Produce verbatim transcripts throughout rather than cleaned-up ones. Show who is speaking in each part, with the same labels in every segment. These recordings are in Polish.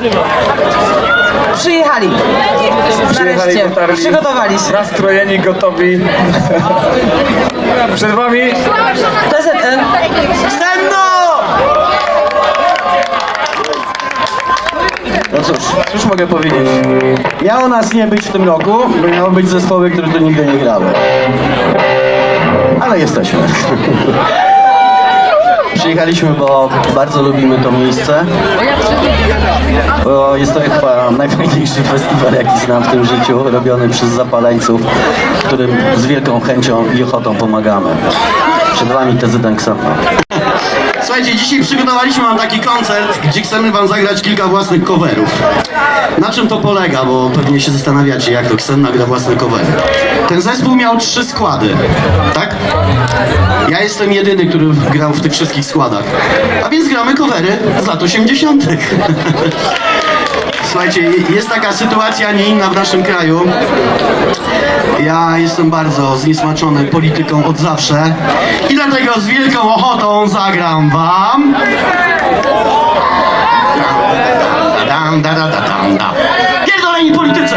Speaker 1: Przyjechali.
Speaker 2: Przyjechali,
Speaker 1: Nareszcie.
Speaker 2: dotarli.
Speaker 1: Przygotowali się.
Speaker 2: Nastrojeni, gotowi. Przed wami
Speaker 1: T Z N.
Speaker 2: Senno!
Speaker 3: No cóż, cóż mogę powiedzieć? Miało nas nie być w tym roku, bo miało być zespoły, które tu nigdy nie grały. Ale jesteśmy. Przyjechaliśmy, bo bardzo lubimy to miejsce. Bo jest to chyba najfajniejszy festiwal, jaki znam w tym życiu, robiony przez zapaleńców, którym z wielką chęcią i ochotą pomagamy. Przed wami T Z N Xenno. Słuchajcie, dzisiaj przygotowaliśmy wam taki koncert, gdzie chcemy wam zagrać kilka własnych coverów. Na czym to polega, bo pewnie się zastanawiacie, jak to Xenna gra własne covery. Ten zespół miał trzy składy, tak? Ja jestem jedyny, który grał w tych wszystkich składach. A więc gramy covery z lat osiemdziesiątych. Słuchajcie, jest taka sytuacja nie inna w naszym kraju. Ja jestem bardzo zniesmaczony polityką od zawsze i dlatego z wielką ochotą zagram wam. Dam, da, da, da, dam, da. Pierdoleni politycy!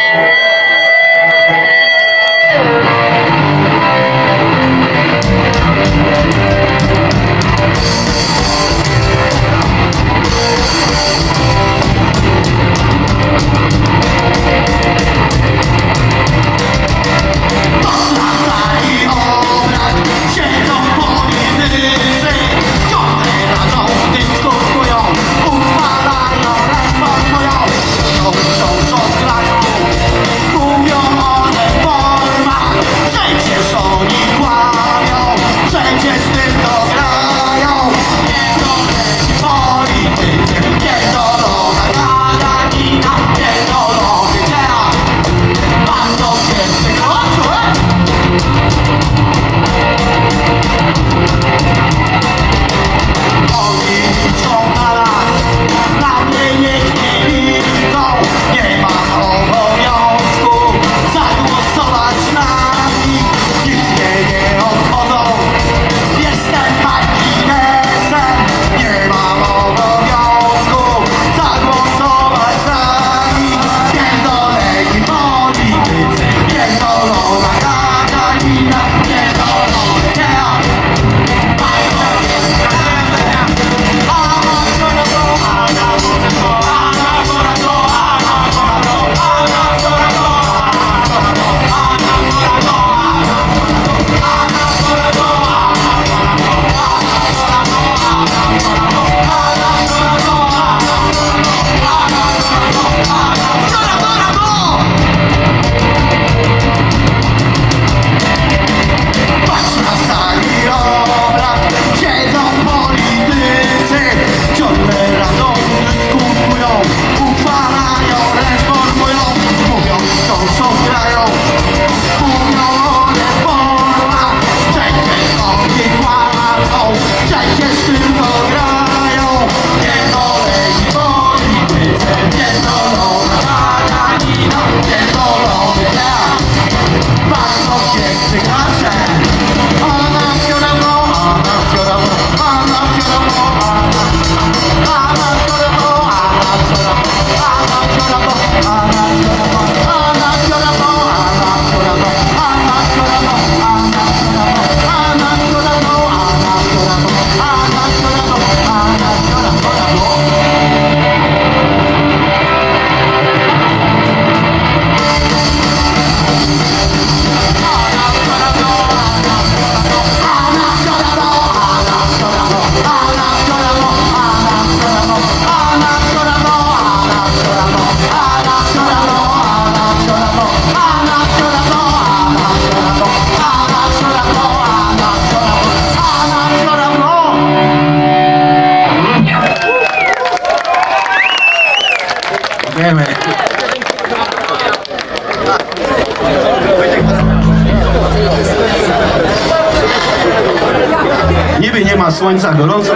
Speaker 3: Niby nie ma słońca, gorąco.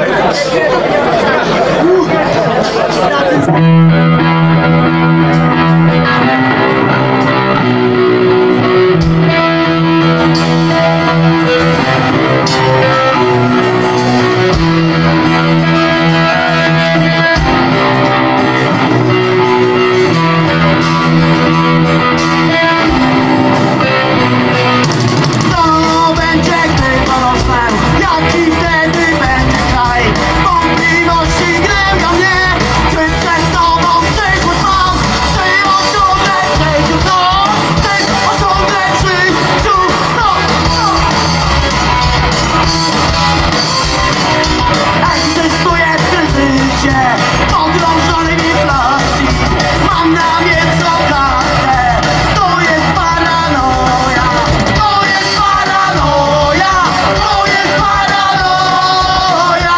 Speaker 4: pogrążonej w inflacji. Mam na mnie co kartę. To jest paranoja. To jest paranoja. To jest paranoja.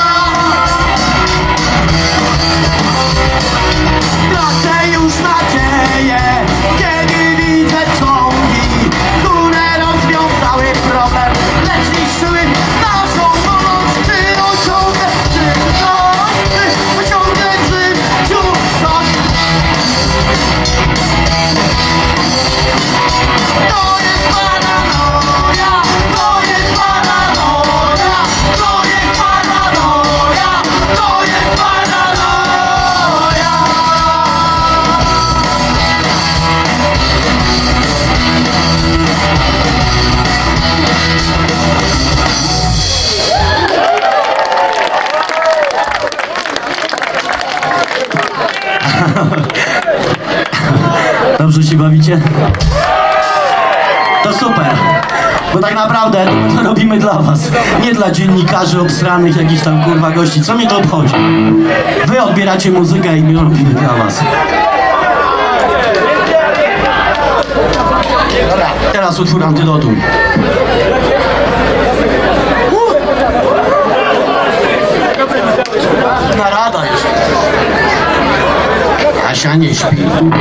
Speaker 4: Tracę już nadzieję, kiedy widzę ciągi, które rozwiązały problem, lecz niszczyły naszą wolność. Czy osiągnę, czy coś, czy osiągnę w życiu coś? To jest paranoja, to jest paranoja, to jest paranoja, to jest paranoja.
Speaker 3: Dobrze się bawicie? To super, bo tak naprawdę to robimy dla was, nie dla dziennikarzy obsranych, jakichś tam kurwa gości, co mnie to obchodzi? Wy odbieracie muzykę i my robimy dla was. Dobra, teraz utwór Antydotum. Narada jeszcze. Asia nie śpi.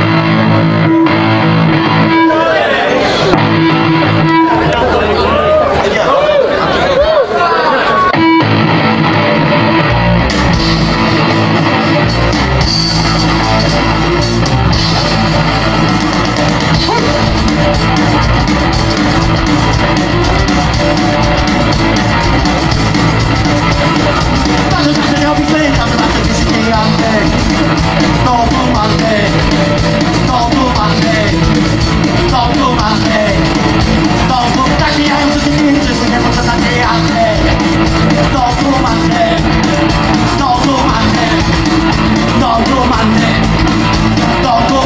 Speaker 4: Patrzę, że nie robi pytam, zobaczę, gdzie się dzieje Antek. To tu Antek, to tu Antek, to tu Antek, to tu tak mijają, że ty nie wiesz, że nie może tak dzieje Antek. To tu Antek, to tu Antek, to tu Antek, to tu.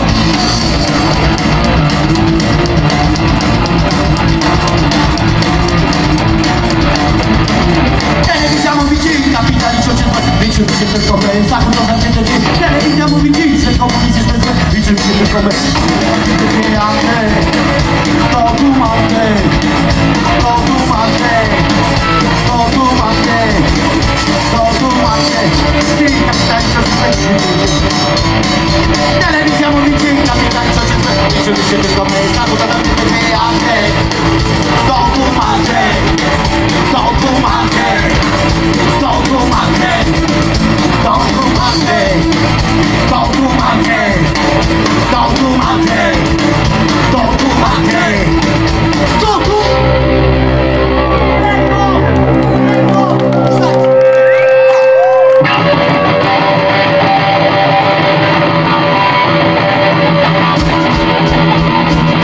Speaker 4: Telewizja mówi ci, kapitalizm ojciec zły. Liczy się tylko my, zachód zamknięte drzwi. Telewizja mówi ci, że komunizm jest zły. Liczy się tylko my, zamknięte drzwi. To tu mamy, to tu mamy, to tu mamy, to tu mamy. Ci, kapitalizm ojciec zły. Telewizja mówi ci, kapitalizm ojciec zły. Liczy się tylko my, zachód zamknięte drzwi. To tu mamy, to tu mamy. Don't go my head, don't go my head, don't go my head, don't go my head, don't go my head, don't go. Let go.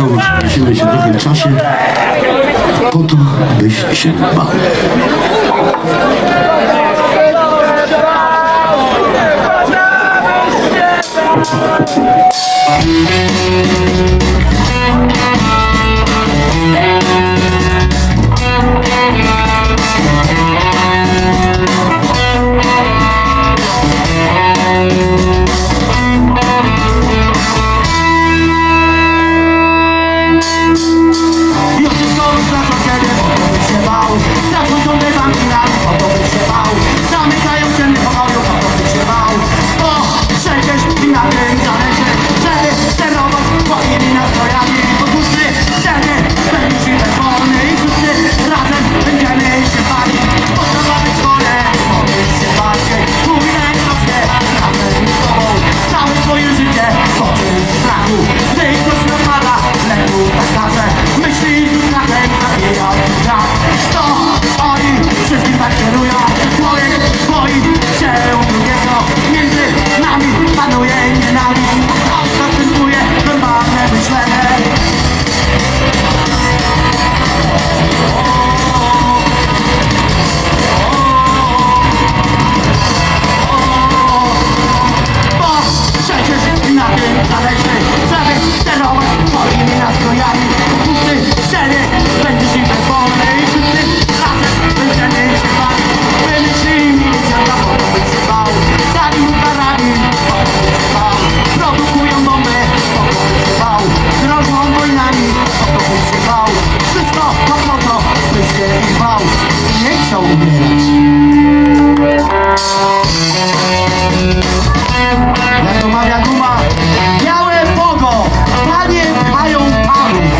Speaker 4: znowu przenosimy się trochę w czasie, po to, byś się bał. Już wszystko stracą ciebie, po to byś się bał. Stracą ciągle wampirami, po to byś się bał. Zamykają ciemny pokoju, po to byś się bał. Bo przecież i na tym zależy, żeby sterować twoimi nastrojami. Podróżny wtedy będziesz i bezwolny i wszyscy razem będziemy się bali. Potrzeba być chore, powiedz się bardziej. Mój lęk rośnie razem z tobą. Całe twoje życie toczy z strachu. Gdy ktoś napada, lęku tak każe. Myśli z strachem zabija strach. To oni wszystkim tak kierują. Człowiek boi się drugiego. Między nami panuje nienawiść. Zastępuje normalne myślenie. Bo przecież na tym zależy, żeby sterować twoimi nastrojami. Pusty wtedy będziesz im bezwolny i wszyscy razem będziemy się bali. Wymyślili milicjanta, po to byś się bał. Dali mu karabin, po to byś się bał. Produkują bomby, po to byś się bał. Grożą wojnami, po to byś się bał. Wszystko to po to, byś się ich bał. Nie chciał umierać. Jak to mawia guma, białe pogo, panie pchają panów.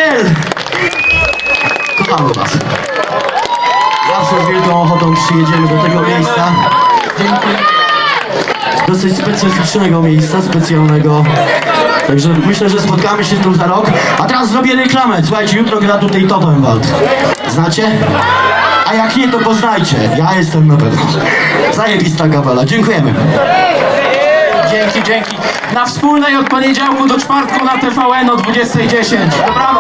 Speaker 4: L! Kochamy was. Zawsze z wielką ochotą przyjedziemy do tego miejsca. Dosyć specyficznego miejsca, specjalnego. Także myślę, że spotkamy się tu za rok. A teraz zrobię reklamę. Słuchajcie, jutro gra tutaj Totenwald. Znacie? A jak nie, to poznajcie. Ja jestem na pewno. Zajebista kapela. Dziękujemy.
Speaker 5: Dzięki, dzięki. Na wspólnej od poniedziałku do czwartku na T V N o dwudziestej dziesięć. Dobranoc.